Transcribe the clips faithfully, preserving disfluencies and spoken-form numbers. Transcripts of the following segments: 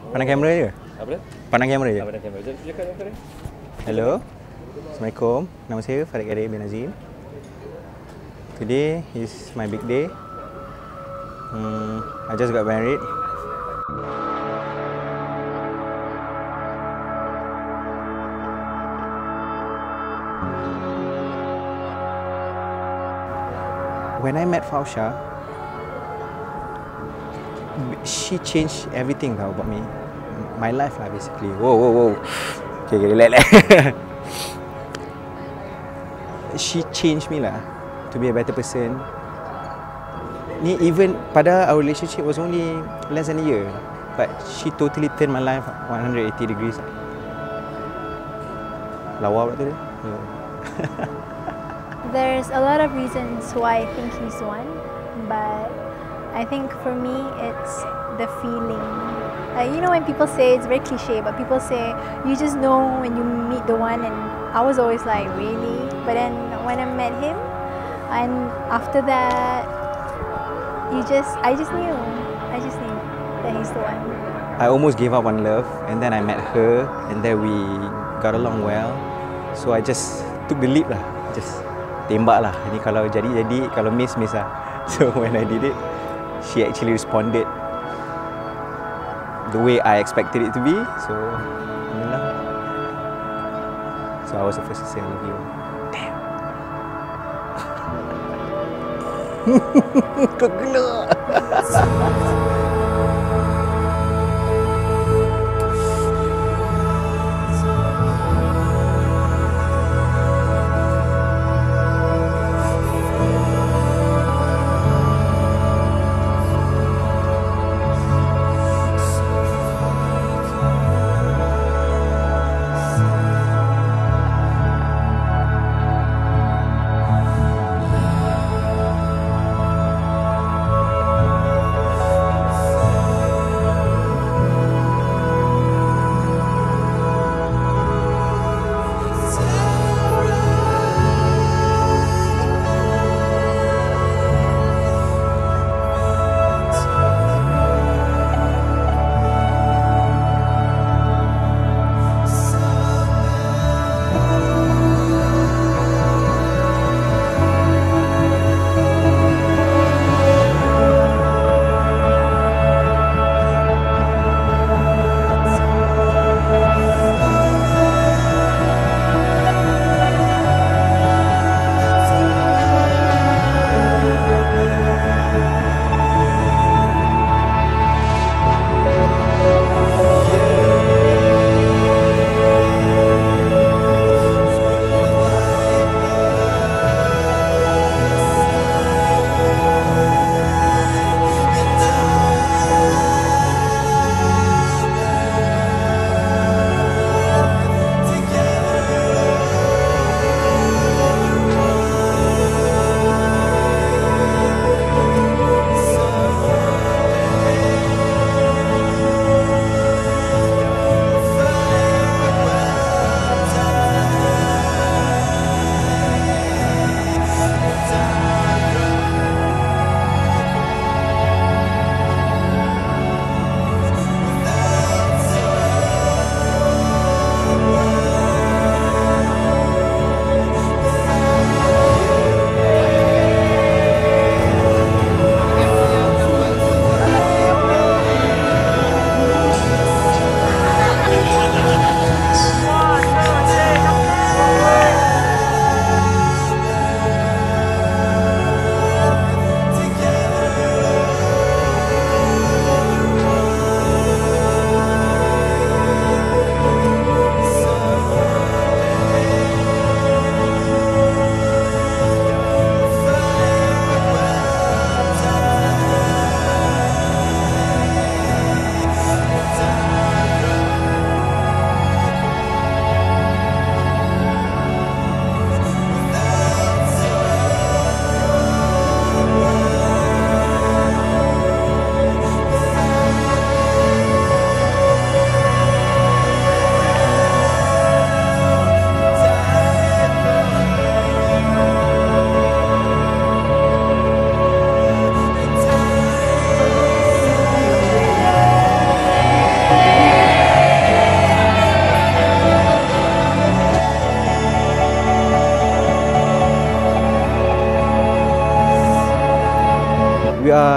Pandang kamera je? Apa dia? Pandang kamera je? Pandang kamera. Jadi silakan yang Hello. Assalamualaikum. Nama saya Farith bin Azim. Today is my big day. Hmm, I just got married. When I met Fausha, she changed everything tau about me. My life lah basically. Whoa, whoa, whoa. Okay, okay, relax, relax. She changed me lah to be a better person. Ni even pada our relationship was only less than a year, but she totally turned my life one hundred eighty degrees. Lawa pula tu dia. Yeah. There's a lot of reasons why I think he's the one, but I think for me it's the feeling. Like, you know when people say, it's very cliche, but people say you just know when you meet the one, and I was always like, really? But then when I met him, and after that, you just, I just knew, I just knew that he's the one. I almost gave up on love, and then I met her, and then we got along well. So I just took the leap lah, just tembak lah. Ini kalau jadi jadi, kalau miss miss lah. So when I did it, she actually responded the way I expected it to be. So, alhamdulillah. So I was the first to say I love you. Damn. Kau gelak.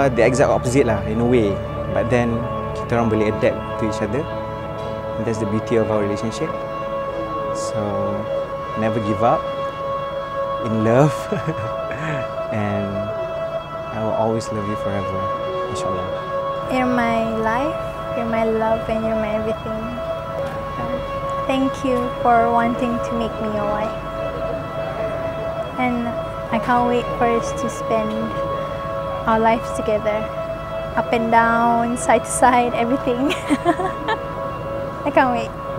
are the exact opposite lah in a way. But then kita orang boleh adapt to each other. And that's the beauty of our relationship. So never give up in love. And I will always love you forever, inshallah. You're my life, you're my love, and you're my everything. Um, thank you for wanting to make me your wife. And I can't wait for us to spend our lives together. Up and down, side to side, everything. I can't wait.